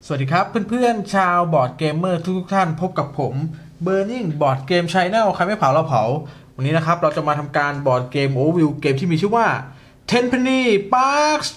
สวัสดีครับเพื่อนๆชาวบอร์ดเกมเมอร์ทุกท่านพบกับผมเบอร์นิ่งบอร์ดเกมชาแนลใครไม่เผาเราเผาวันนี้นะครับเราจะมาทำการบอร์ดเกมโอเวอร์วิวเกมที่มีชื่อว่า Tenpenny Parks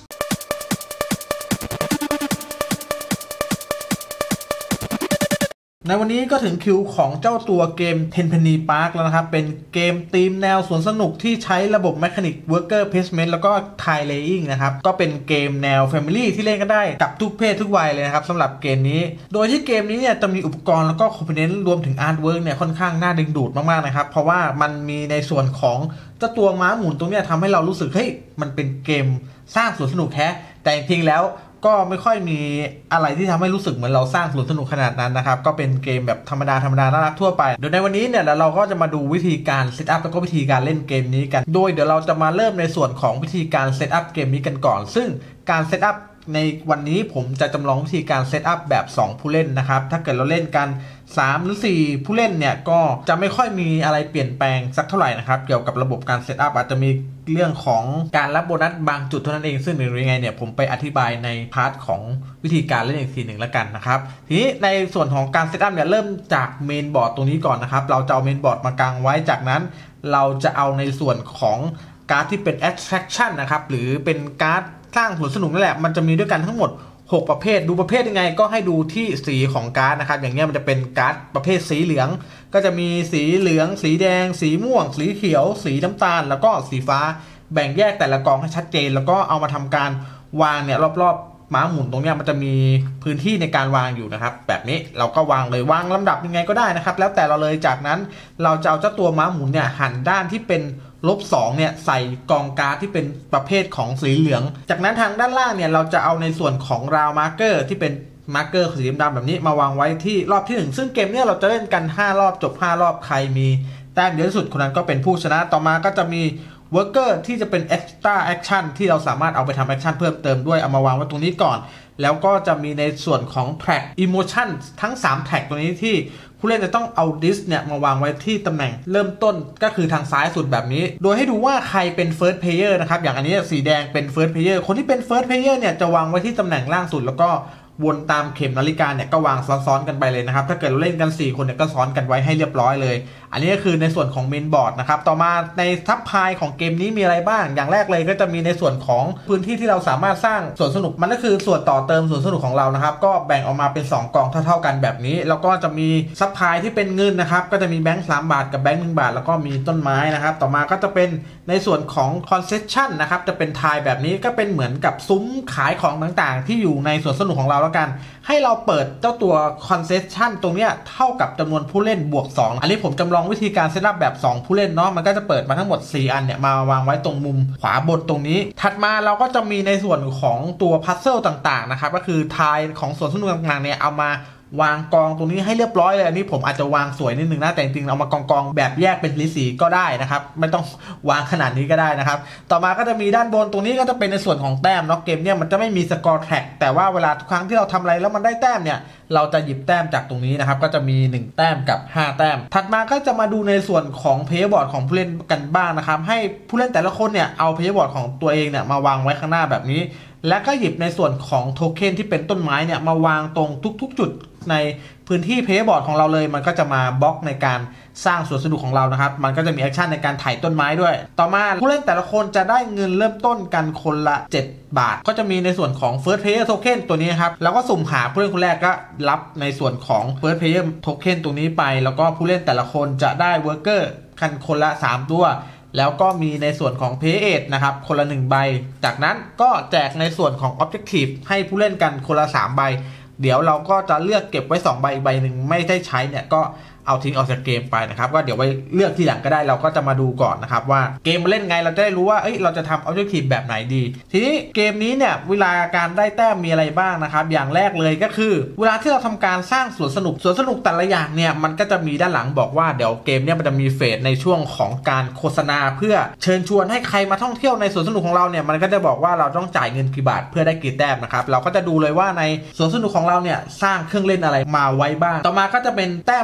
ในวันนี้ก็ถึงคิวของเจ้าตัวเกม Tenpenny Parks แล้วนะครับเป็นเกมธีมแนวสวนสนุกที่ใช้ระบบ Mechanic Worker Placement แล้วก็ Tile Laying นะครับก็เป็นเกมแนว Family ที่เล่นกันได้กับทุกเพศทุกวัยเลยนะครับสำหรับเกมนี้โดยที่เกมนี้เนี่ยจะมีอุปกรณ์แล้วก็ Component รวมถึง Artwork เนี่ยค่อนข้างน่าดึงดูดมากๆนะครับเพราะว่ามันมีในส่วนของเจ้าตัวม้าหมุนตรงนี้ทำให้เรารู้สึกเฮ้ยมันเป็นเกมสร้างสวนสนุกแท้แต่จริงๆแล้วก็ไม่ค่อยมีอะไรที่ทำให้รู้สึกเหมือนเราสร้างสวนสนุกขนาดนั้นนะครับก็เป็นเกมแบบธรรมดาน่ารักทั่วไปเดี๋ยวในวันนี้เนี่ยเราก็จะมาดูวิธีการเซตอัพแล้วก็วิธีการเล่นเกมนี้กันโดยเดี๋ยวเราจะมาเริ่มในส่วนของวิธีการเซตอัพเกมนี้กันก่อนซึ่งการเซตอัพในวันนี้ผมจะจำลองวิธีการเซตอัพแบบ2ผู้เล่นนะครับถ้าเกิดเราเล่นกัน3หรือ4ผู้เล่นเนี่ยก็จะไม่ค่อยมีอะไรเปลี่ยนแปลงสักเท่าไหร่นะครับเกี่ยวกับระบบการเซตอัพอาจจะมีเรื่องของการรับโบนัสบางจุดเท่านั้นเองซึ่งหรือยังไงเนี่ยผมไปอธิบายในพาร์ทของวิธีการเล่นอีกทีหนึ่งแล้วกันนะครับทีนี้ในส่วนของการเซตอัพเนี่ยเริ่มจากเมนบอร์ดตรงนี้ก่อนนะครับเราจะเอาเมนบอร์ดมากางไว้จากนั้นเราจะเอาในส่วนของการ์ดที่เป็น attraction นะครับหรือเป็นการ์ดสร้างสวนสนุกนั่นแหละมันจะมีด้วยกันทั้งหมด6ประเภทดูประเภทยังไงก็ให้ดูที่สีของการ์ดนะครับอย่างเงี้ยมันจะเป็นการ์ดประเภทสีเหลืองก็จะมีสีเหลืองสีแดงสีม่วงสีเขียวสีน้ำตาลแล้วก็สีฟ้าแบ่งแยกแต่ละกองให้ชัดเจนแล้วก็เอามาทำการวางเนี่ยรอบๆม้าหมุนตรงเนี้ยมันจะมีพื้นที่ในการวางอยู่นะครับแบบนี้เราก็วางเลยวางลำดับยังไงก็ได้นะครับแล้วแต่เราเลยจากนั้นเราจะเอาเจ้าตัวม้าหมุนเนี่ยหันด้านที่เป็น-2เนี่ยใส่กองการ์ดที่เป็นประเภทของสีเหลืองจากนั้นทางด้านล่างเนี่ยเราจะเอาในส่วนของราวมาร์เกอร์ที่เป็นมาร์เกอร์สีดำแบบนี้มาวางไว้ที่รอบที่1ซึ่งเกมเนี่ยเราจะเล่นกัน5รอบจบ5รอบใครมีแต้มเยอะที่สุดคนนั้นก็เป็นผู้ชนะต่อมาก็จะมีเวิร์กเกอร์ที่จะเป็น extra action ที่เราสามารถเอาไปทำแอคชั่นเพิ่มเติมด้วยเอามาวางไว้ตรงนี้ก่อนแล้วก็จะมีในส่วนของ track emotion ทั้ง3 track ตัวนี้ที่ผู้เล่นจะต้องเอาดิสเนี่ยมาวางไว้ที่ตำแหน่งเริ่มต้นก็คือทางซ้ายสุดแบบนี้โดยให้ดูว่าใครเป็น first player นะครับอย่างอันนี้สีแดงเป็น first player คนที่เป็น first player เนี่ยจะวางไว้ที่ตำแหน่งล่างสุดแล้วก็วนตามเข็มนาฬิกาเนี่ยก็วางซ้อนๆกันไปเลยนะครับถ้าเกิดเราเล่นกัน4คนเนี่ยก็ซ้อนกันไว้ให้เรียบร้อยเลยอันนี้ก็คือในส่วนของเมนบอร์ดนะครับต่อมาในซับพลายของเกมนี้มีอะไรบ้างอย่างแรกเลยก็จะมีในส่วนของพื้นที่ที่เราสามารถสร้างสวนสนุกมันก็คือส่วนต่อเติมสวนสนุกของเรานะครับก็แบ่งออกมาเป็น2กองเท่าๆกันแบบนี้แล้วก็จะมีซับพลายที่เป็นเงินนะครับก็จะมีแบงค์3 บาทกับแบงค์1 บาทแล้วก็มีต้นไม้นะครับต่อมาก็จะเป็นในส่วนของคอนเซสชั่นนะครับจะเป็นไทล์แบบนี้ก็เป็นเหมือนกับซุ้มขายของต่างๆที่อยู่ในสวนสนุกของเราแล้วกันให้เราเปิดเจ้าตัว concession ตรงนี้เท่ากับจำนวนผู้เล่นบวก2อันนี้ผมจำลองวิธีการเซตอัพแบบ2ผู้เล่นเนาะมันก็จะเปิดมาทั้งหมด4อันเนี่ยมาวางไว้ตรงมุมขวาบนตรงนี้ถัดมาเราก็จะมีในส่วนของตัวพัซเซิลต่างๆนะครับก็คือไทล์ของสวนสนุกต่างๆเนี่ยเอามาวางกองตรงนี้ให้เรียบร้อยเลยอันนี้ผมอาจจะวางสวยนิดนึงนะแต่จริงๆเอามากองแบบแยกเป็นสีก็ได้นะครับไม่ต้องวางขนาดนี้ก็ได้นะครับต่อมาก็จะมีด้านบนตรงนี้ก็จะเป็นในส่วนของแต้มเนาะเกมเนี่ยมันจะไม่มีสกอร์แท็กแต่ว่าเวลาทุกครั้งที่เราทำอะไรแล้วมันได้แต้มเนี่ยเราจะหยิบแต้มจากตรงนี้นะครับก็จะมี1แต้มกับ5แต้มถัดมาก็จะมาดูในส่วนของเพลย์บอร์ดของผู้เล่นกันบ้างนะครับให้ผู้เล่นแต่ละคนเนี่ยเอาเพลย์บอร์ดของตัวเองเนี่ยมาวางไว้ข้างหน้าแบบนี้และก็หยิบในส่วนของโทเค็นที่เป็นต้นไม้เนี่ยมาวางตรงทุกๆจุดในพื้นที่เพลย์บอร์ดของเราเลยมันก็จะมาบล็อกในการสร้างสวนสนุกของเรานะครับมันก็จะมีแอคชั่นในการไถต้นไม้ด้วยต่อมาผู้เล่นแต่ละคนจะได้เงินเริ่มต้นกันคนละ7 บาทก็จะมีในส่วนของ First Player Token ตัวนี้ครับแล้วก็สุ่มหาผู้เล่นคนแรกก็รับในส่วนของ First Player Token ตรงนี้ไปแล้วก็ผู้เล่นแต่ละคนจะได้ Worker กันคนละ3ตัวแล้วก็มีในส่วนของ Pay Aid นะครับคนละ1ใบจากนั้นก็แจกในส่วนของ Objective ให้ผู้เล่นกันคนละ3ใบเดี๋ยวเราก็จะเลือกเก็บไว้2ใบอีกใบหนึ่งไม่ได้ใช้เนี่ยก็เอาทิ้งออกจากเกมไปนะครับก็เดี๋ยวไว้เลือกทีหลังก็ได้เราก็จะมาดูก่อนนะครับว่าเกมมาเล่นไงเราจะได้รู้ว่าเราจะทำ Objective แบบไหนดีทีนี้เกมนี้เนี่ยเวลาการได้แต้มมีอะไรบ้างนะครับอย่างแรกเลยก็คือเวลาที่เราทำการสร้างสวนสนุกแต่ละอย่างเนี่ยมันก็จะมีด้านหลังบอกว่าเดี๋ยวเกมเนี่ยมันจะมีเฟสในช่วงของการโฆษณาเพื่อเชิญชวนให้ใครมาท่องเที่ยวในสวนสนุกของเราเนี่ยมันก็จะบอกว่าเราต้องจ่ายเงินกี่บาทเพื่อได้กี่แต้มนะครับเราก็จะดูเลยว่าในสวนสนุกของเราเนี่ยสร้างเครื่องเล่นอะไรมาไว้บ้างต่อมาก็จะเป็นแต้มในส่วนของ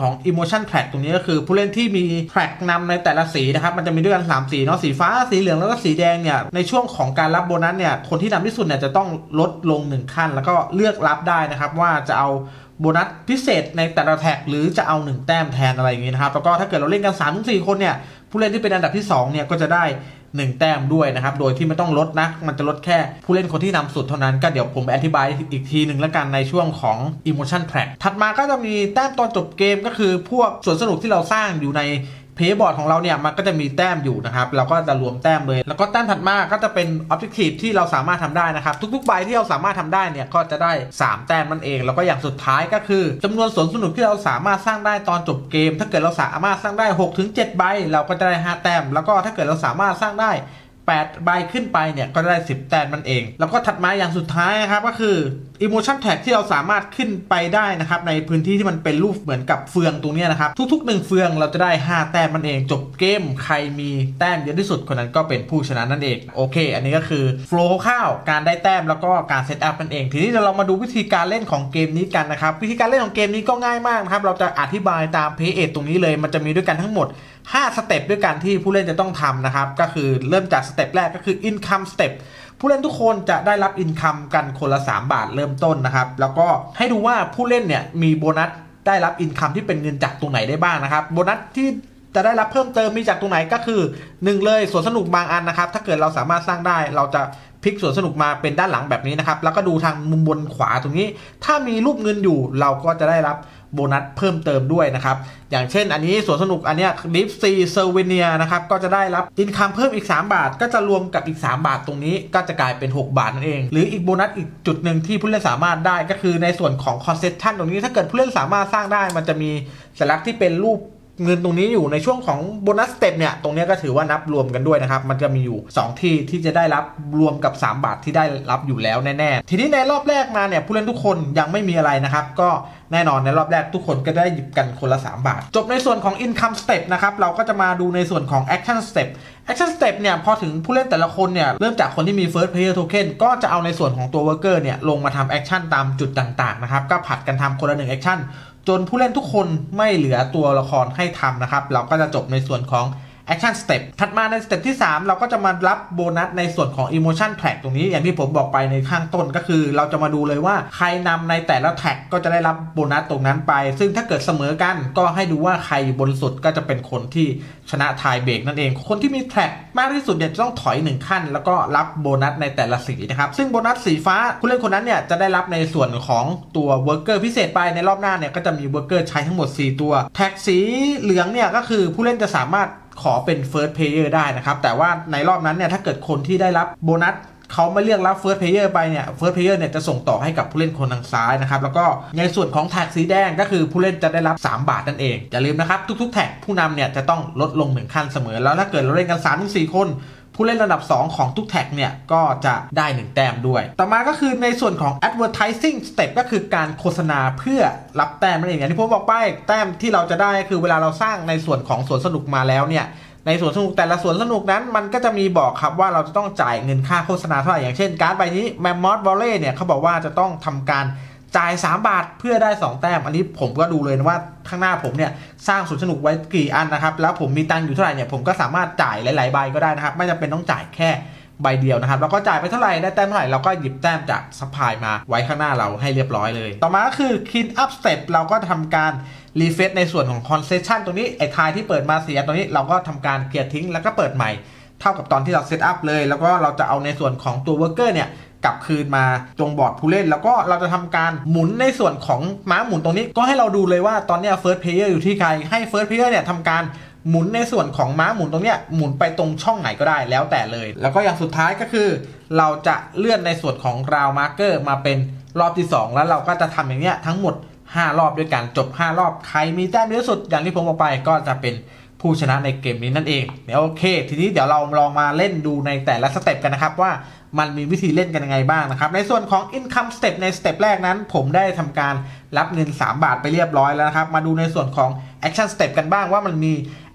ของ emotion track ตรงนี้ก็คือผู้เล่นที่มี track นำในแต่ละสีนะครับมันจะมีด้วยกัน3สีเนาะสีฟ้าสีเหลืองแล้วก็สีแดงเนี่ยในช่วงของการรับโบนัสเนี่ยคนที่นำที่สุดเนี่ยจะต้องลดลง1ขั้นแล้วก็เลือกรับได้นะครับว่าจะเอาโบนัสพิเศษในแต่ละแท็กหรือจะเอา1แต้มแทนอะไรอย่างนี้นะครับแล้วก็ถ้าเกิดเราเล่นกัน 3-4 คนเนี่ยผู้เล่นที่เป็นอันดับที่2เนี่ยก็จะได้1แต้มด้วยนะครับโดยที่ไม่ต้องลดนะมันจะลดแค่ผู้เล่นคนที่นำสุดเท่านั้นก็เดี๋ยวผมอธิบายอีกทีหนึ่งแล้วกันในช่วงของ emotion track ถัดมาก็จะมีแต้มตอนจบเกมก็คือพวกสวนสนุกที่เราสร้างอยู่ในเพย์บอร์ดของเราเนี่ยมันก็จะมีแต้มอยู่นะครับเราก็จะรวมแต้มเลยแล้วก็แต้มถัดมาก็จะเป็น objective ที่เราสามารถทำได้นะครับทุกๆใบที่เราสามารถทำได้เนี่ยก็จะได้3แต้มนั่นเองแล้วก็อย่างสุดท้ายก็คือจำนวนสวนสนุกที่เราสามารถสร้างได้ตอนจบเกมถ้าเกิดเราสามารถสร้างได้ 6-7 ใบเราก็จะได้5แต้มแล้วก็ถ้าเกิดเราสามารถสร้างได้8ใบขึ้นไปเนี่ยก็ได้10แต้มนั่นเองแล้วก็ถัดมาอย่างสุดท้ายนะครับก็คือ emotion tag ที่เราสามารถขึ้นไปได้นะครับในพื้นที่ที่มันเป็นรูปเหมือนกับเฟืองตรงนี้นะครับทุกๆ1เฟืองเราจะได้5แต้มนั่นเองจบเกมใครมีแต้มเยอะที่สุดคนนั้นก็เป็นผู้ชนะนั่นเองโอเคอันนี้ก็คือโฟลว์คร่าวๆการได้แต้มแล้วก็การเซตอัพนั่นเองทีนี้เรามาดูวิธีการเล่นของเกมนี้กันนะครับวิธีการเล่นของเกมนี้ก็ง่ายมากนะครับเราจะอธิบายตามเพจตรงนี้เลยมันจะมีด้วยกันทั้งหมด5สเต็ปด้วยกันที่ผู้เล่นจะต้องทำนะครับก็คือเริ่มจากสเต็ปแรกก็คือ income step ผู้เล่นทุกคนจะได้รับ income กันคนละ3บาทเริ่มต้นนะครับแล้วก็ให้ดูว่าผู้เล่นเนี่ยมีโบนัสได้รับ income ที่เป็นเงินจากตรงไหนได้บ้างนะครับโบนัสที่จะได้รับเพิ่มเติมมีจากตรงไหนก็คือ1เลยสวนสนุกบางอันนะครับถ้าเกิดเราสามารถสร้างได้เราจะพลิกสวนสนุกมาเป็นด้านหลังแบบนี้นะครับแล้วก็ดูทางมุมบนขวาตรงนี้ถ้ามีรูปเงินอยู่เราก็จะได้รับโบนัสเพิ่มเติมด้วยนะครับอย่างเช่นอันนี้สวนสนุกอันนี้ดิฟซีเซอร์เวเนียนะครับก็จะได้รับอินคัมเพิ่มอีก3บาทก็จะรวมกับอีก3บาทตรงนี้ก็จะกลายเป็น6บาทนั่นเองหรืออีกโบนัสอีกจุดหนึ่งที่ผู้เล่นสามารถได้ก็คือในส่วนของคอนเซสชันตรงนี้ถ้าเกิดผู้เล่นสามารถสร้างได้มันจะมีสัญลักษณ์ที่เป็นรูปเงินตรงนี้อยู่ในช่วงของโบนัสสเต็ปเนี่ยตรงนี้ก็ถือว่านับรวมกันด้วยนะครับมันจะมีอยู่2ที่จะได้รับรวมกับ3บาทที่ได้รับอยู่แล้วแน่ๆทีนี้ในรอบแรกมาเนี่ยผู้เล่นทุกคนยังไม่มีอะไรนะครับก็แน่นอนในรอบแรกทุกคนก็ได้หยิบกันคนละ3บาทจบในส่วนของ income step นะครับเราก็จะมาดูในส่วนของ action step action step เนี่ยพอถึงผู้เล่นแต่ละคนเนี่ยเริ่มจากคนที่มี first player token ก็จะเอาในส่วนของตัว worker เนี่ยลงมาทำ action ตามจุดต่างๆนะครับก็ผัดกันทำคนละ1 actionจนผู้เล่นทุกคนไม่เหลือตัวละครให้ทำนะครับเราก็จะจบในส่วนของ action step ถัดมาในสเต็ปที่3เราก็จะมารับโบนัสในส่วนของ emotion track ตรงนี้อย่างที่ผมบอกไปในข้างต้นก็คือเราจะมาดูเลยว่าใครนำในแต่ละแท็กก็จะได้รับโบนัสตรงนั้นไปซึ่งถ้าเกิดเสมอกันก็ให้ดูว่าใครอยู่บนสุดก็จะเป็นคนที่ชนะไทยเบรกนั่นเองคนที่มีแท็กมากที่สุดเนี่ยจะต้องถอย1ขั้นแล้วก็รับโบนัสในแต่ละสีนะครับซึ่งโบนัสสีฟ้าผู้เล่นคนนั้นเนี่ยจะได้รับในส่วนของตัวเวิร์กเกอร์พิเศษไปในรอบหน้าเนี่ยก็จะมีเวิร์กเกอร์ใช้ทั้งหมด4ตัวแท็กสีเหลืองเนี่ยก็คือผู้เล่นจะสามารถขอเป็น first player ได้นะครับแต่ว่าในรอบนั้นเนี่ยถ้าเกิดคนที่ได้รับโบนัสเขาไม่เลือกรับ first player ไปเนี่ย first player เนี่ยจะส่งต่อให้กับผู้เล่นคนทางซ้ายนะครับแล้วก็ในส่วนของแท็กสีแดงก็คือผู้เล่นจะได้รับ3บาทนั่นเองอย่าลืมนะครับทุกๆแท็กผู้นำเนี่ยจะต้องลดลง1ขั้นเสมอแล้วถ้าเกิดเราเล่นกัน 3-4 คนผู้เล่นระดับ2ของทุกแท็กเนี่ยก็จะได้1แต้มด้วยต่อมาก็คือในส่วนของ advertising step ก็คือการโฆษณาเพื่อรับแต้มนั่นเองอย่างที่ผมบอกไปแต้มที่เราจะได้คือเวลาเราสร้างในส่วนของสวนสนุกมาแล้วเนี่ยในสวนสนุกแต่ละสวนสนุกนั้นมันก็จะมีบอกครับว่าเราจะต้องจ่ายเงินค่าโฆษณาเท่าไหร่อย่างเช่นการ์ดใบนี้ Mammoth Volley เนี่ยเขาบอกว่าจะต้องทำการจ่าย3บาทเพื่อได้2แต้มอันนี้ผมก็ดูเลยนะว่าข้างหน้าผมเนี่ยสร้างสวนสนุกไว้กี่อันนะครับแล้วผมมีตังค์อยู่เท่าไหร่เนี่ยผมก็สามารถจ่ายหลายๆใบก็ได้นะครับไม่จำเป็นต้องจ่ายแค่ใบเดียวนะครับแล้วก็จ่ายไปเท่าไหร่ได้แต้มเท่าไหร่เราก็หยิบแต้มจากซัพพลายมาไว้ข้างหน้าเราให้เรียบร้อยเลยต่อมาก็คือ clean up step เราก็ทำการรีเฟซในส่วนของ concession ตรงนี้ไอ้ทายที่เปิดมาเสียตรงนี้เราก็ทำการเคลียร์ทิ้งแล้วก็เปิดใหม่เท่ากับตอนที่เราเซตอัพเลยแล้วก็เราจะเอาในส่วนของตัว worker เนี่ยกลับคืนมาตรงบอร์ดผู้เล่นแล้วก็เราจะทำการหมุนในส่วนของม้าหมุนตรงนี้ก็ให้เราดูเลยว่าตอนนี้ first player อยู่ที่ใครให้ first player เนี่ยทำการหมุนในส่วนของม้าหมุนตรงเนี้ยหมุนไปตรงช่องไหนก็ได้แล้วแต่เลยแล้วก็อย่างสุดท้ายก็คือเราจะเลื่อนในส่วนของราวมาร์เกอร์มาเป็นรอบที่2แล้วเราก็จะทำอย่างเนี้ยทั้งหมด5รอบด้วยกันจบ5รอบใครมีแต้มเยอะสุดอย่างที่ผมบอกไปก็จะเป็นผู้ชนะในเกมนี้นั่นเองเดี๋ยวโอเคทีนี้เดี๋ยวเราลองมาเล่นดูในแต่ละสเต็ปกันนะครับว่ามันมีวิธีเล่นกันยังไงบ้างนะครับในส่วนของ income step ในสเต็ปแรกนั้นผมได้ทำการรับเงิน3บาทไปเรียบร้อยแล้วนะครับมาดูในส่วนของ action step กันบ้างว่ามันมี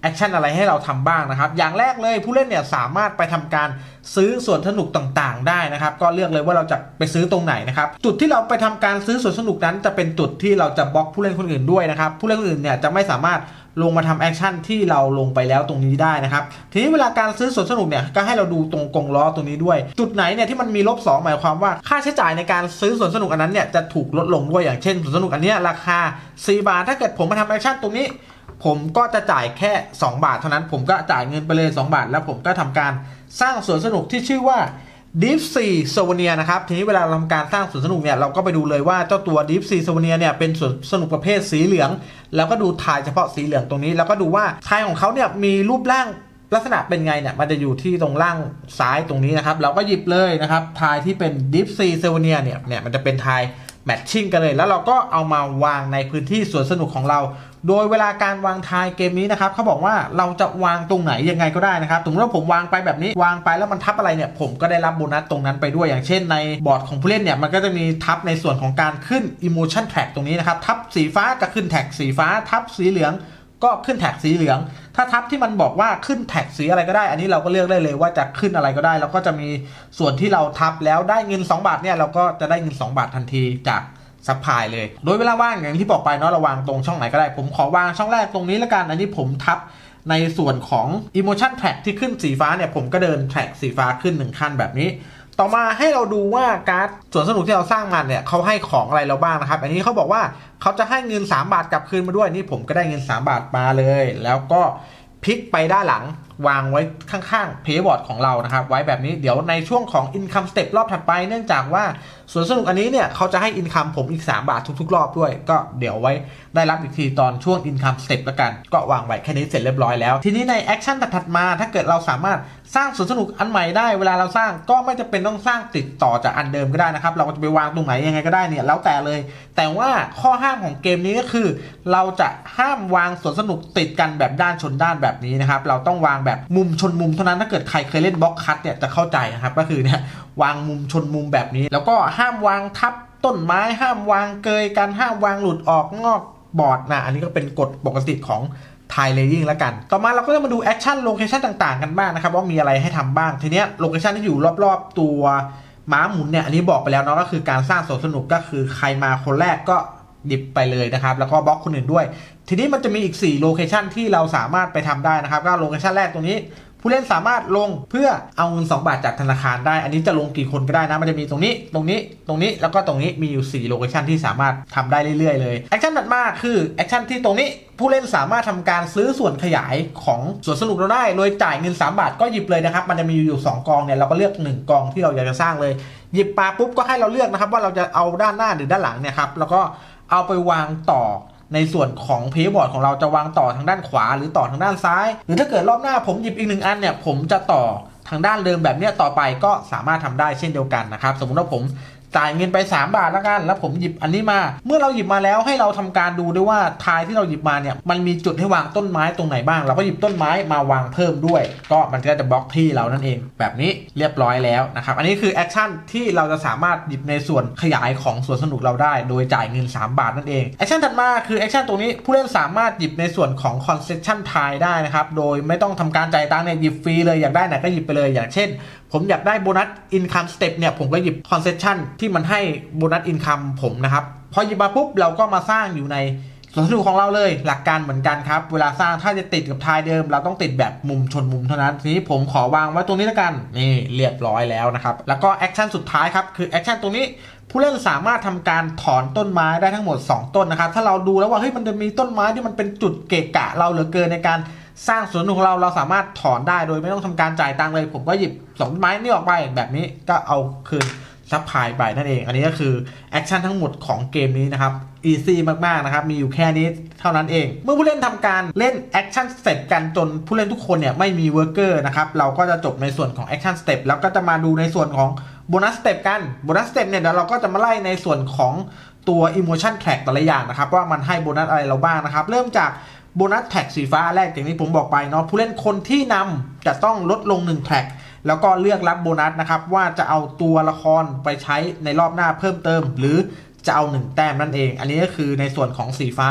แอคชั่นอะไรให้เราทำบ้างนะครับอย่างแรกเลยผู้เล่นเนี่ยสามารถไปทำการซื้อสวนสนุกต่างๆได้นะครับก็เลือกเลยว่าเราจะไปซื้อตรงไหนนะครับจุดที่เราไปทำการซื้อสวนสนุกนั้นจะเป็นจุดที่เราจะบล็อกผู้เล่นคนอื่นด้วยนะครับผู้เล่นคนอื่นเนี่ยจะไม่สามารถลงมาทำแอคชั่นที่เราลงไปแล้วตรงนี้ได้นะครับทีนี้เวลาการซื้อสวนสนุกเนี่ยก็ให้เราดูตรงกงล้อตรงนี้ด้วยจุดไหนเนี่ยที่มันมี-2หมายความว่าค่าใช้จ่ายในการซื้อสวนสนุกอันนั้นเนี่ยจะถูกลดลงด้วยอย่างเช่นสวนสนุกอันนี้ราคา4 บาทถ้าเกิดผมมาทำแอคชั่นตรงนี้ผมก็จะจ่ายแค่2 บาทเท่านั้นผมก็จ่ายเงินไปเลย2 บาทแล้วผมก็ทำการสร้างสวนสนุกที่ชื่อว่า Deep Sea Souvenir นะครับทีนี้เวลาเราทำการสร้างสวนสนุกเนี่ยเราก็ไปดูเลยว่าเจ้าตัว Deep Sea Souvenir เนี่ยเป็นสวนสนุกประเภทสีเหลืองแล้วก็ดูทายเฉพาะสีเหลืองตรงนี้แล้วก็ดูว่าทายของเขาเนี่ยมีรูปร่างลักษณะเป็นไงเนี่ยมันจะอยู่ที่ตรงล่างซ้ายตรงนี้นะครับเราก็หยิบเลยนะครับทายที่เป็น Deep Sea Souvenir เนี่ยมันจะเป็นทายแมทชิ่งกันเลยแล้วเราก็เอามาวางในพื้นที่สวนสนุกของเราโดยเวลาการวางทายเกมนี้นะครับเขาบอกว่าเราจะวางตรงไหนยังไงก็ได้นะครับสมมติว่าผมวางไปแบบนี้วางไปแล้วมันทับอะไรเนี่ยผมก็ได้รับโบนัสตรงนั้นไปด้วยอย่างเช่นในบอร์ดของผู้เล่นเนี่ยมันก็จะมีทับในส่วนของการขึ้น emotion track ตรงนี้นะครับทับสีฟ้าก็ขึ้นแท็กสีฟ้าทับสีเหลืองก็ขึ้นแท็กสีเหลืองถ้าทับที่มันบอกว่าขึ้นแท็กสีอะไรก็ได้อันนี้เราก็เลือกได้เลยว่าจะขึ้นอะไรก็ได้แล้วก็จะมีส่วนที่เราทับแล้วได้เงิน2 บาทเนี่ยเราก็จะได้เงิน2 บาททันทีจากซัพพลายเลยโดยเวลาว่างอย่างที่บอกไปเนาะเราวางตรงช่องไหนก็ได้ผมขอวางช่องแรกตรงนี้ละกันอันนี้ผมทับในส่วนของ emotion track ที่ขึ้นสีฟ้าเนี่ยผมก็เดินแท็กสีฟ้าขึ้น1 ขั้นแบบนี้ต่อมาให้เราดูว่าการ์ดสวนสนุกที่เราสร้างมันเนี่ยเขาให้ของอะไรเราบ้างนะครับอันนี้เขาบอกว่าเขาจะให้เงิน3 บาทกลับคืนมาด้วยนี่ผมก็ได้เงิน3 บาทมาเลยแล้วก็พลิกไปด้านหลังวางไว้ข้างๆเพย์บอร์ดของเรานะครับไว้แบบนี้เดี๋ยวในช่วงของ Income Step รอบถัดไปเนื่องจากว่าสวนสนุกอันนี้เนี่ยเขาจะให้ Income ผมอีก3 บาททุกๆรอบด้วยก็เดี๋ยวไว้ได้รับอีกทีตอนช่วง Income Step ละกันก็วางไว้แค่นี้เสร็จเรียบร้อยแล้วทีนี้ในแอคชั่นถัดมาถ้าเกิดเราสามารถสร้างสวนสนุกอันใหม่ได้เวลาเราสร้างก็ไม่จำเป็นต้องสร้างติดต่อจากอันเดิมก็ได้นะครับเราก็จะไปวางตรงไหนยังไงก็ได้เนี่ยแล้วแต่เลยแต่ว่าข้อห้ามของเกมนี้ก็คือเราจะห้ามวางสวนสนุกติดกันแบบด้านชนด้านแบบนี้นะครับเราต้องวางแบบมุมชนมุมเท่านั้นถ้าเกิดใครเคยเล่นบล็อกคัทเนี่ยจะเข้าใจนะครับก็คือเนี่ยวางมุมชนมุมแบบนี้แล้วก็ห้ามวางทับต้นไม้ห้ามวางเกยกันห้ามวางหลุดออกนอกบอร์ดนะอันนี้ก็เป็นกฎปกติของไทยเลยิ่งแล้วกันต่อมาเราก็จะมาดูแอคชั่นโลเคชั่นต่างๆกันบ้างนะครับว่ามีอะไรให้ทำบ้างทีเนี้ยโลเคชั่นที่อยู่รอบๆตัวม้าหมุนเนี่ยอันนี้บอกไปแล้วเนาะก็คือการสร้างสวนสนุกก็คือใครมาคนแรกก็หยิบไปเลยนะครับแล้วก็บล็อกคนอื่นด้วยทีนี้มันจะมีอีก4โลเคชั่นที่เราสามารถไปทำได้นะครับก็โลเคชั่นแรกตรงนี้ผู้เล่นสามารถลงเพื่อเอาเงิน2 บาทจากธนาคารได้อันนี้จะลงกี่คนก็ได้นะมันจะมีตรงนี้ตรงนี้ตรงนี้แล้วก็ตรงนี้มีอยู่4โลเคชั่นที่สามารถทำได้เรื่อยๆเลยแอคชั่นถัดมาคือแอคชั่นที่ตรงนี้ผู้เล่นสามารถทำการซื้อส่วนขยายของสวนสนุกเราได้โดยจ่ายเงิน3 บาทก็หยิบเลยนะครับมันจะมีอยู่2 กองเนี่ยเราก็เลือก1 กองที่เราอยากจะสร้างเลยหยิบมาปุ๊บก็ให้เราเลือกนะครับว่าเราจะเอาด้านหน้าหรือด้านหลังเนี่ยครับแล้วก็เอาไปวางต่อในส่วนของเพย์บอร์ดของเราจะวางต่อทางด้านขวาหรือต่อทางด้านซ้ายหรือถ้าเกิดรอบหน้าผมหยิบอีก1 อันเนี่ยผมจะต่อทางด้านเดิมแบบนี้ต่อไปก็สามารถทำได้เช่นเดียวกันนะครับสมมุติว่าผมจ่ายเงินไป3 บาทแล้วกันแล้วผมหยิบอันนี้มาเมื่อเราหยิบมาแล้วให้เราทำการดูด้วยว่าทายที่เราหยิบมาเนี่ยมันมีจุดให้วางต้นไม้ตรงไหนบ้างเราก็หยิบต้นไม้มาวางเพิ่มด้วยก็มันก็จะบล็อกที่เรานั่นเองแบบนี้เรียบร้อยแล้วนะครับอันนี้คือแอคชั่นที่เราจะสามารถหยิบในส่วนขยายของสวนสนุกเราได้โดยจ่ายเงิน3 บาทนั่นเองแอคชั่นถัดมาคือแอคชั่นตรงนี้ผู้เล่นสามารถหยิบในส่วนของ concession tile ได้นะครับโดยไม่ต้องทำการจ่ายตังค์เนี่ยหยิบฟรีเลยอยากได้ไหนก็หยิบไปเลยอย่างเช่นผมอยากได้โบนัส income step เนี่ยผมก็หยิบ concession ที่มันให้โบนัส income ผมนะครับพอหยิบมาปุ๊บเราก็มาสร้างอยู่ในสวนสนุกของเราเลยหลักการเหมือนกันครับเวลาสร้างถ้าจะติดกับทายเดิมเราต้องติดแบบมุมชนมุมเท่านั้นทีนี้ผมขอวางไว้ตรงนี้แล้วกันนี่เรียบร้อยแล้วนะครับแล้วก็แอคชั่นสุดท้ายครับคือแอคชั่นตรงนี้ผู้เล่นสามารถทำการถอนต้นไม้ได้ทั้งหมด2 ต้นนะครับถ้าเราดูแล้วว่าเฮ้ยมันจะมีต้นไม้ที่มันเป็นจุดเกะกะเราเหลือเกินในการสร้างสวนสนุกของเราสามารถถอนได้โดยไม่ต้องทำการจ่ายตังค์เลยผมก็หยิบ2 ต้นไม้นี่ออกไปแบบนี้ก็เอาคืนซัพพลายไปนั่นเองอันนี้ก็คือแอคชั่นทั้งหมดของเกมนี้นะครับอีซี่มากๆนะครับมีอยู่แค่นี้เท่านั้นเองเมื่อผู้เล่นทำการเล่นแอคชั่นสเต็ปกันจนผู้เล่นทุกคนเนี่ยไม่มีเวิร์กเกอร์นะครับเราก็จะจบในส่วนของแอคชั่นสเต็ปแล้วก็จะมาดูในส่วนของโบนัสสเต็ปกันโบนัสสเต็ปเนี่ยเดี๋ยวเราก็จะมาไล่ในส่วนของตัว emotion track แต่ละอย่างนะครับว่ามันให้โบนัสอะไรเราบ้างนะครับเริ่มจากโบนัสแท็กสีฟ้าแรกอย่างที่ผมบอกไปเนาะผู้เล่นคนที่นำจะต้องลดลง1 แท็กแล้วก็เลือกรับโบนัสนะครับว่าจะเอาตัวละครไปใช้ในรอบหน้าเพิ่มเติมหรือจะเอา1 แต้มนั่นเองอันนี้ก็คือในส่วนของสีฟ้า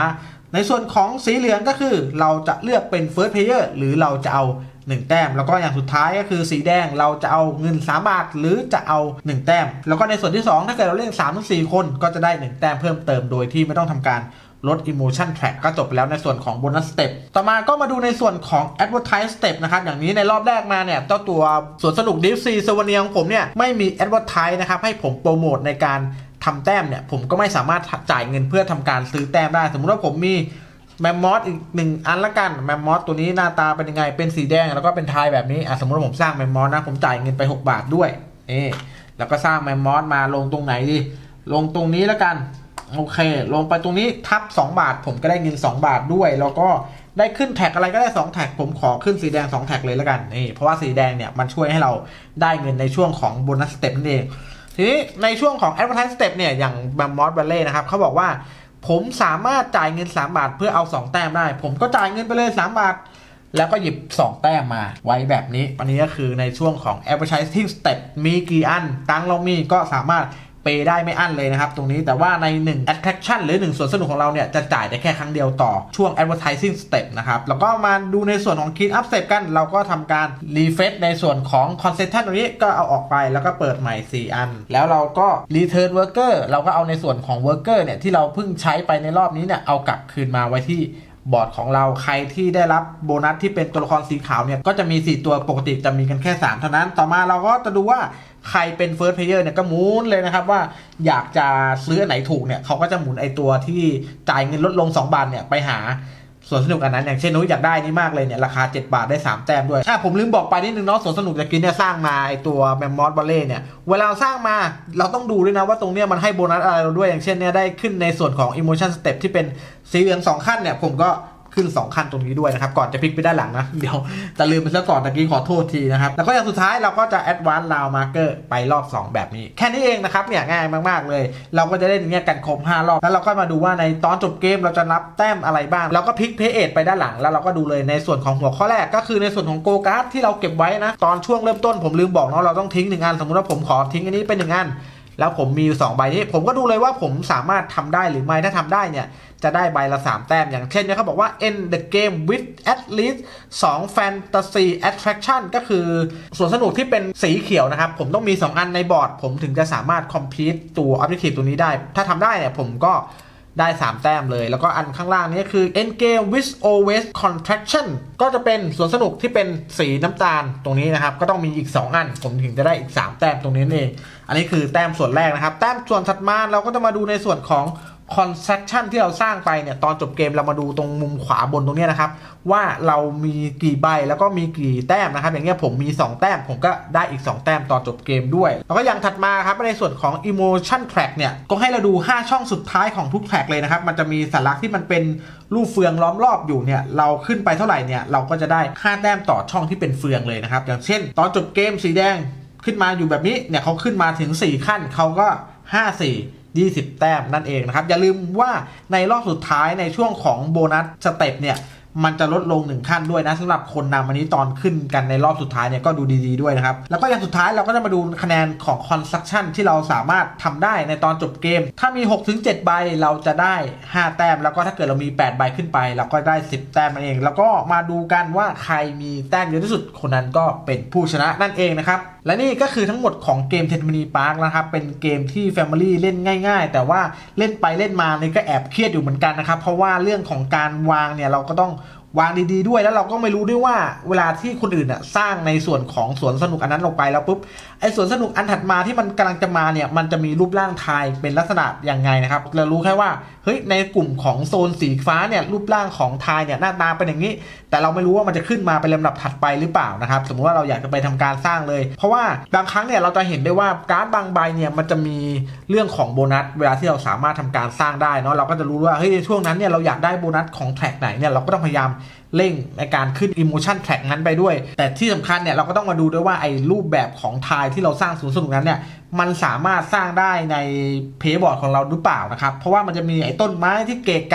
ในส่วนของสีเหลืองก็คือเราจะเลือกเป็น First Player หรือเราจะเอา1แต้มแล้วก็อย่างสุดท้ายก็คือสีแดงเราจะเอาเงิน3บาทหรือจะเอา1แต้มแล้วก็ในส่วนที่2ถ้าเกิดเราเล่น 3-4 คนก็จะได้1แต้มเพิ่มเติมโดยที่ไม่ต้องทำการลด Emotion Track ก็จบแล้วในส่วนของ Bonus Step ต่อมาก็มาดูในส่วนของ Advertise Step นะครับอย่างนี้ในรอบแรกมาเนี่ยเจ้าตัวสวนสนุก Deep Sea Souvenir ของผมเนี่ยไม่มี Advertise นะครับให้ผมโปรโมทในการทำแต้มเนี่ยผมก็ไม่สามารถจ่ายเงินเพื่อทำการซื้อแต้มได้สมมุติว่าผมมีแมมมอสอีก1อันละกันแมมมอสตัวนี้หน้าตาเป็นยังไงเป็นสีแดงแล้วก็เป็นทายแบบนี้สมมติว่าผมสร้างแมมมอสนะผมจ่ายเงินไป6บาทด้วยแล้วก็สร้างแมมมอสมาลงตรงไหนดีลงตรงนี้แล้วกันโอเคลงไปตรงนี้ทับ2บาทผมก็ได้เงิน2บาทด้วยแล้วก็ได้ขึ้นแท็กอะไรก็ได้2แท็กผมขอขึ้นสีแดง2แท็กเลยแล้วกันเพราะว่าสีแดงเนี่ยมันช่วยให้เราได้เงินในช่วงของโบนัสสเต็ปนั่นเองทีนี้ในช่วงของ Advertise Step เนี่ยอย่างแมมมอสบัลเล่นะครับเขาบอกว่าผมสามารถจ่ายเงิน3บาทเพื่อเอา2แต้มได้ผมก็จ่ายเงินไปเลย3บาทแล้วก็หยิบ2แต้มมาไว้แบบนี้อันนี้ก็คือในช่วงของ Advertising Step มีกี่อันตังเรามีก็สามารถเปย์ได้ไม่อั้นเลยนะครับตรงนี้แต่ว่าใน1 attraction หรือ1สวนสนุกของเราเนี่ยจะจ่ายได้แค่ครั้งเดียวต่อช่วง advertising step นะครับแล้วก็มาดูในส่วนของ clean up step กันเราก็ทำการ refresh ในส่วนของ concession ตรงนี้ก็เอาออกไปแล้วก็เปิดใหม่4อันแล้วเราก็ return worker เราก็เอาในส่วนของ worker เนี่ยที่เราเพิ่งใช้ไปในรอบนี้เนี่ยเอากลับคืนมาไว้ที่บอร์ดของเราใครที่ได้รับโบนัสที่เป็นตัวละครสีขาวเนี่ยก็จะมี4ตัวปกติจะมีกันแค่3เท่านั้นต่อมาเราก็จะดูว่าใครเป็น First Player เนี่ยก็หมุนเลยนะครับว่าอยากจะซื้ออันไหนถูกเนี่ยเขาก็จะหมุนไอตัวที่จ่ายเงินลดลง2บาทเนี่ยไปหาสวนสนุกอันนั้นอย่างเช่นนุ้ยอยากได้นี่มากเลยเนี่ยราคา7บาทได้3แต้มด้วยผมลืมบอกไปนิดนึงเนาะสวนสนุกตะกี้เนี่ยสร้างมาไอตัวแมมมอสบัลเล่เนี่ยเวลาสร้างมาเราต้องดูด้วยนะว่าตรงเนี้ยมันให้โบนัสอะไรเราด้วยอย่างเช่นเนี่ยได้ขึ้นในส่วนของ Emotion Step ที่เป็นสีเหลือง2ขั้นเนี่ยผมก็ขึ้น2ขั้นตรงนี้ด้วยนะครับก่อนจะพลิกไปด้านหลังนะเดี๋ยวจะลืมไปซะก่อนตะกี้ขอโทษทีนะครับแล้วก็อย่างสุดท้ายเราก็จะ Advanced Round Marker ไปรอบ2แบบนี้แค่นี้เองนะครับเนี่ยง่ายมากๆเลยเราก็จะเล่นอย่างเงี้ยกันครบ5รอบแล้วเราก็มาดูว่าในตอนจบเกมเราจะนับแต้มอะไรบ้างเราก็พลิกเพจไปด้านหลังแล้วเราก็ดูเลยในส่วนของหัวข้อแรกก็คือในส่วนของโกการ์ดที่เราเก็บไว้นะตอนช่วงเริ่มต้นผมลืมบอกเนาะเราต้องทิ้ง1อันสมมุติว่าผมขอทิ้งอันนี้ไป1อันแล้วผมมี2ใบนี้ผมก็ดูเลยว่าผมสามารถทำได้หรือไม่ถ้าทำได้เนี่ยจะได้ใบละ3แต้มอย่างเช่นเนี่ยเขาบอกว่า end the game with at least 2 fantasy attraction ก็คือสวนสนุกที่เป็นสีเขียวนะครับผมต้องมี2อันในบอร์ดผมถึงจะสามารถ complete ตัว objective ตัวนี้ได้ถ้าทำได้เนี่ยผมก็ได้3แต้มเลยแล้วก็อันข้างล่างนี้คือ end game with always contraction ก็จะเป็นสวนสนุกที่เป็นสีน้ำตาลตรงนี้นะครับก็ต้องมีอีก2อันผมถึงจะได้อีก3แต้มตรงนี้เองอันนี้คือแต้มส่วนแรกนะครับแต้มส่วนถัดมาเราก็จะมาดูในส่วนของconstruction ที่เราสร้างไปเนี่ยตอนจบเกมเรามาดูตรงมุมขวาบนตรงนี้นะครับว่าเรามีกี่ใบแล้วก็มีกี่แต้มนะครับอย่างเงี้ยผมมี2แต้มผมก็ได้อีก2แต้มตอนจบเกมด้วยแล้วก็อย่างถัดมาครับในส่วนของ emotion track เนี่ยก็ให้เราดู5ช่องสุดท้ายของทุกแทร็กเลยนะครับมันจะมีสัญลักษณ์ที่มันเป็นรูปเฟืองล้อมรอบอยู่เนี่ยเราขึ้นไปเท่าไหร่เนี่ยเราก็จะได้5แต้มต่อช่องที่เป็นเฟืองเลยนะครับอย่างเช่นตอนจบเกมสีแดงขึ้นมาอยู่แบบนี้เนี่ยเขาขึ้นมาถึง4ขั้นเขาก็20 แต้มนั่นเองนะครับอย่าลืมว่าในรอบสุดท้ายในช่วงของโบนัสสเต็ปเนี่ยมันจะลดลง1ขั้นด้วยนะสำหรับคนนำอันนี้ตอนขึ้นกันในรอบสุดท้ายเนี่ยก็ดูดีๆด้วยนะครับแล้วก็อย่างสุดท้ายเราก็จะมาดูคะแนนของ construction ที่เราสามารถทำได้ในตอนจบเกมถ้ามี 6-7 ใบเราจะได้5แต้มแล้วก็ถ้าเกิดเรามี8ใบขึ้นไปเราก็ได้10แต้มนั่นเองแล้วก็มาดูกันว่าใครมีแต้มเยอะที่สุดคนนั้นก็เป็นผู้ชนะนั่นเองนะครับและนี่ก็คือทั้งหมดของเกม Tenpenny Park นะครับเป็นเกมที่ Family เล่นง่ายๆแต่ว่าเล่นไปเล่นมาเนี่ยก็แอบเครียดอยู่เหมือนกันนะครับเพราะว่าเรื่องของการวางเนี่ยเราก็ต้องวางดีๆด้วยแล้วเราก็ไม่รู้ด้วยว่าเวลาที่คนอื่นสร้างในส่วนของสวนสนุกอันนั้นลงไปแล้วปุ๊บไอ้สวนสนุกอันถัดมาที่มันกำลังจะมาเนี่ยมันจะมีรูปร่างทายเป็นลักษณะยังไงนะครับเรารู้แค่ว่าเฮ้ยในกลุ่มของโซนสีฟ้าเนี่ยรูปร่างของทายเนี่ยหน้าตาเป็นอย่างนี้แต่เราไม่รู้ว่ามันจะขึ้นมาเป็นลำดับถัดไปหรือเปล่านะครับสมมติว่าเราอยากจะไปทำการสร้างเลยเพราะว่าบางครั้งเนี่ยเราจะเห็นได้ว่าการ์ดบางใบเนี่ยมันจะมีเรื่องของโบนัสเวลาที่เราสามารถทำการสร้างได้เนาะเราก็จะรู้ว่าเฮ้ยในช่วงนั้นเนี่ยเราอยากได้โบนัสของแทร็กไหนเนี่ยเราก็ต้องพยายามเร่งในการขึ้น emotion track นั้นไปด้วยแต่ที่สำคัญเนี่ยเราก็ต้องมาดูด้วยว่าไอ้รูปแบบของทายที่เราสร้างสวนสนุกนั้นเนี่ยมันสามารถสร้างได้ในเพย์บอร์ดของเราหรือเปล่านะครับเพราะว่ามันจะมีไอ้ต้นไม้ที่เกะกะ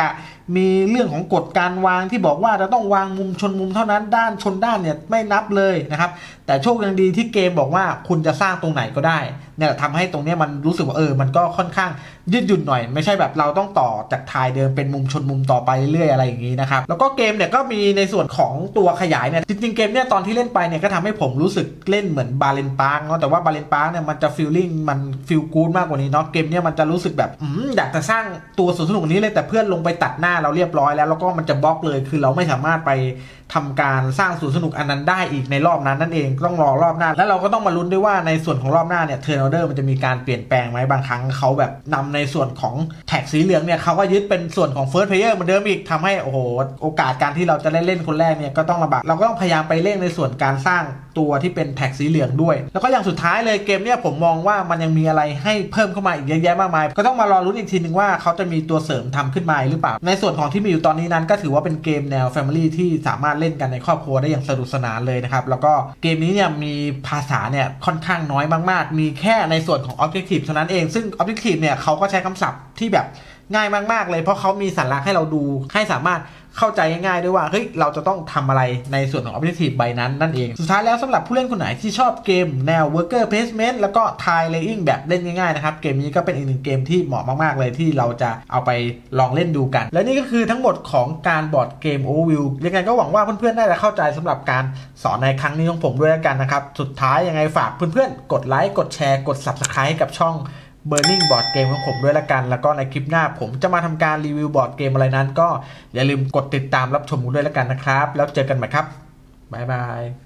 มีเรื่องของกฎการวางที่บอกว่าจะต้องวางมุมชนมุมเท่านั้นด้านชนด้านเนี่ยไม่นับเลยนะครับแต่โชคยังดีที่เกมบอกว่าคุณจะสร้างตรงไหนก็ได้เนี่ยทำให้ตรงนี้มันรู้สึกว่ามันก็ค่อนข้างยืดหยุ่นหน่อยไม่ใช่แบบเราต้องต่อจากทายเดิมเป็นมุมชนมุมต่อไปเรื่อยๆอะไรอย่างนี้นะครับแล้วก็เกมเนี่ยก็มีในส่วนของตัวขยายเนี่ยจริงๆเกมเนี่ยตอนที่เล่นไปเนี่ยก็ทำให้ผมรู้สึกเล่นเหมือนบาเลนปาร์คเนาะแต่ว่าบาเลนปาร์คเนี่ยมันจะฟีลลิ่งมันฟีลกู๊ดมากกว่านี้เนาะเกมเนี่ยมันจะรู้สึกแบบอยากจะสร้างตัวสนุกนี้เลยแต่เพื่อนลงไปตัดหน้าเราเรียบร้อยแล้วก็มันจะบล็อกเลยคือเราไม่สามารถไปทำการสร้างสนุกอันนั้นได้อีกในรอบนั้นนั่นเองต้องรอรอบหน้าแล้วเราก็ต้องมาลุ้นด้วยว่าในส่วนของรอบหน้าเนี่ยเทิร์นออเดอร์มันจะมีการเปลี่ยนแปลงไหมบางครั้งเขาแบบนำในส่วนของแท็กสีเหลืองเนี่ยเขาก็ยึดเป็นส่วนของ First Player เหมือนเดิมอีกทำให้โอกาสการที่เราจะได้เล่นคนแรกเนี่ยก็ต้องลำบากเราก็ต้องพยายามไปเร่งในส่วนการสร้างตัวที่เป็นแท็กสีเหลืองด้วยแล้วก็อย่างสุดท้ายเลยเกมเนี่ยผมมองว่ามันยังมีอะไรให้เพิ่มเข้ามาอีกเยอะแยะมากมายก็ต้องมารอลุ้นอีกทีนึงว่าเขาจะมีตัวเสริมทำขึ้นมาหรือเปล่าในส่วนของที่มีอยู่ตอนนี้นั้นก็ถือว่าเป็นเกมแนว Family ที่สามารถเล่นกันในครอบครัวได้อย่างสนุกสนานเลยนะครับแล้วก็เกมนี้เนี่ยมีภาษาเนี่ยค่อนข้างน้อยมากๆมีแค่ในส่วนของ Objective เท่านั้นเองซึ่ง Objective เนี่ยเขาก็ใช้คำศัพท์ที่แบบง่ายมากๆเลยเพราะเขามีสัญลักษณ์ให้เราดูให้สามารถเข้าใจง่ายๆด้วยว่าเฮ้ยเราจะต้องทำอะไรในส่วนของ Objective ใบนั้นนั่นเองสุดท้ายแล้วสำหรับผู้เล่นคนไหนที่ชอบเกมแนว Worker Placement แล้วก็ Tile Laying แบบเล่นง่ายๆนะครับเกมนี้ก็เป็นอีกหนึ่งเกมที่เหมาะมากๆเลยที่เราจะเอาไปลองเล่นดูกันและนี่ก็คือทั้งหมดของการบอร์ดเกม Overview ยังไงก็หวังว่าเพื่อนๆน่าจะเข้าใจสำหรับการสอนในครั้งนี้ของผมด้วยกันนะครับสุดท้ายยังไงฝากเพื่อนๆกดไลค์กดแชร์กด Subscribe ให้กับช่อง Burning Board Game ของผมด้วยละกันแล้วก็ในคลิปหน้าผมจะมาทำการรีวิวบอร์ดเกมอะไรนั้นก็อย่าลืมกดติดตามรับชมกันด้วยละกันนะครับแล้วเจอกันใหม่ครับบ๊ายบาย